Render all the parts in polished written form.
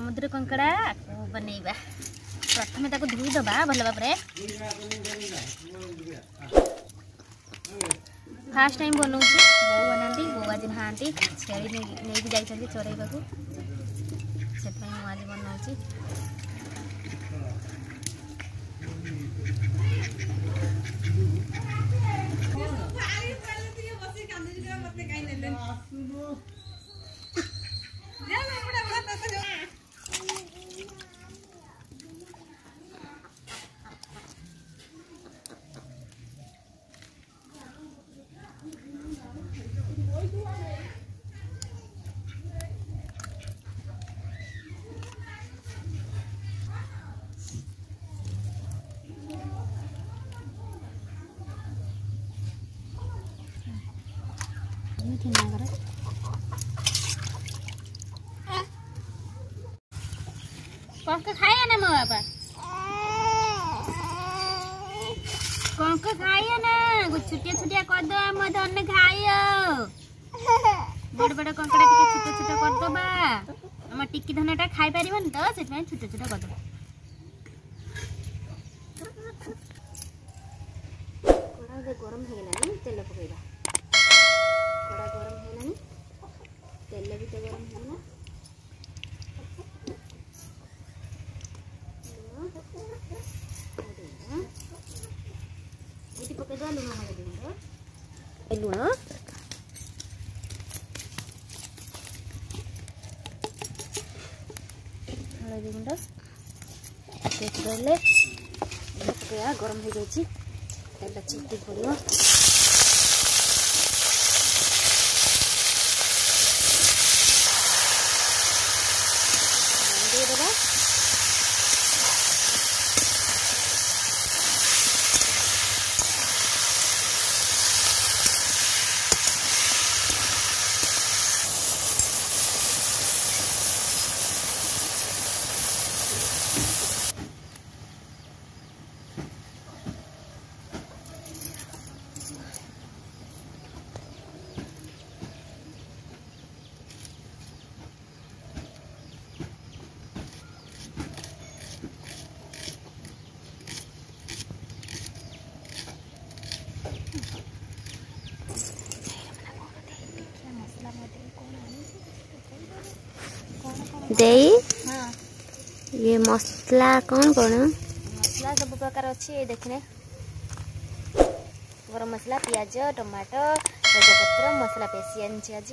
समुद्र कंकड़ा बनैबा प्रथम ताको धोई दबा भल भाव फास्ट टाइम बनाऊँ बो बनाती बो आज ना छेड़ी नहीं जाइए चरैबा को से आज बनाऊँ कंक खाया ना मो बाबा कंक खाया ना छुटिया छुटिया कर दो मो धन खायो बड़ बड़ कंकड़ा टिके छोट छोट कर दबा हम टिकी धनटा खाई परिबन तो सेटमे छोट छोट कर दबा कोड़ा दे गरम हो गेलानी तेल पकेइबा कोड़ा गरम हो गेलानी तेल भी तो गरम हो ना ये पके दो लुण हल्दी लुण हल्दी गुंड पकड़े पकड़ा गरम हो जाए तेल चिपटी पड़ो दे हाँ ये मसला कौन कौन मसला सब प्रकार अच्छी देखने गरम मसला पियाज टमाटो तेजपत्र मसला पेशी आनी आज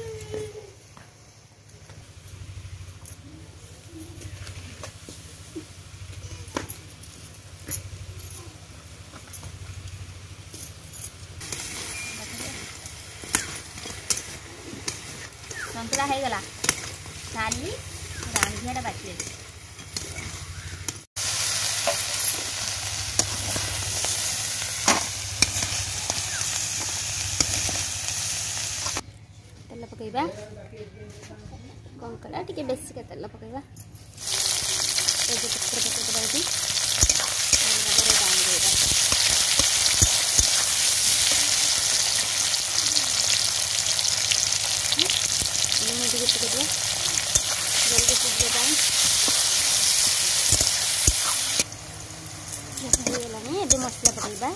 संतुला हो गला खाली रांधियाटा बाकी तेल पकेबा कंकड़ा टिके बेसी का तेल पकेबा तेजपत्र पकेबा ये जल्दी सीख ये मसला पकेबा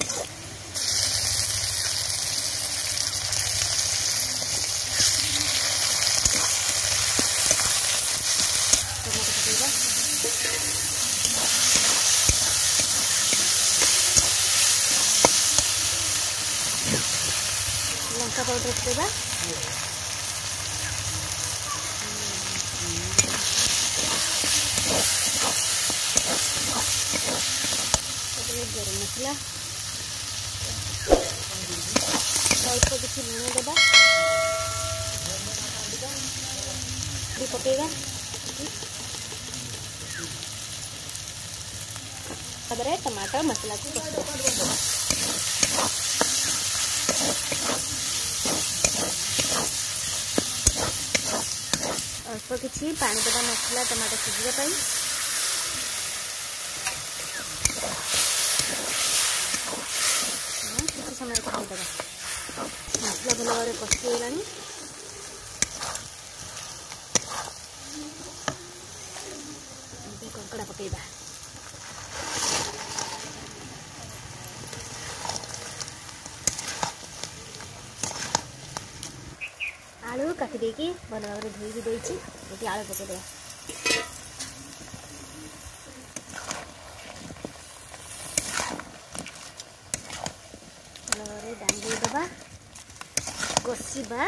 लंका पाउडर पकेबा गरम मसला अल्प किसी लुण देवा पकेगा टमाटर मसला को अल्प किसी पानी देवा मसला टमाटर सिझा समय खाईदेवा मसला भल भाव कषिगला ककड़ा पकेबा आलू काटी देकी भल भाव धोई भी देछि गोटे आलू पकेदे भल भाव डांगी देबा गोसीबा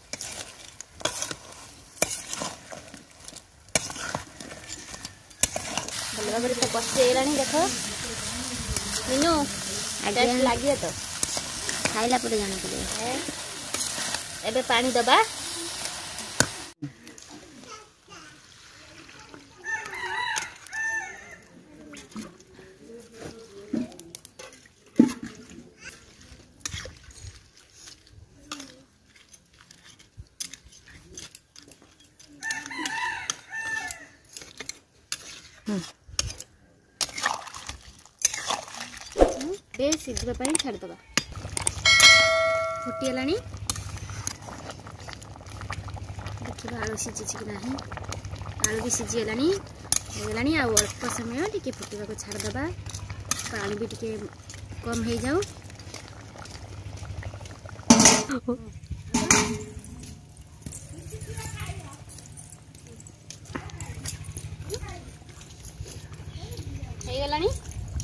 भल भाव तो कषिगला देख मीनू टेस्ट लगे तो खाइला पर जाना पड़े एबे पानी दबा बे सीधा छाड़दबा फुटीगला देखा आलू सीझी कि ना आलू भी सीझीगला होगा अल्प समय टी फुटा को छाड़दबा पानी भी टी कम हो जाऊ गलानी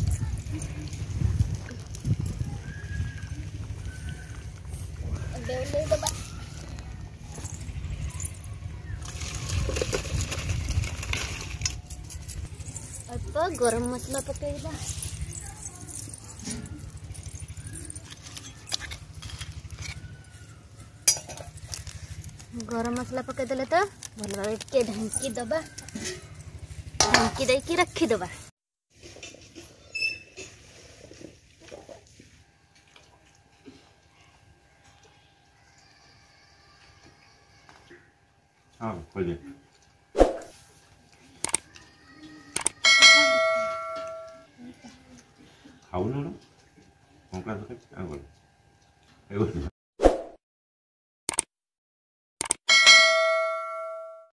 अल्प गरम मसला पकेबा गरम मसला पकेदेले तो भल भाव टे ढांकी दबा ढांकी देकी रखीदबा हाँ खोलिए खाऊ ना कंकड़ा तक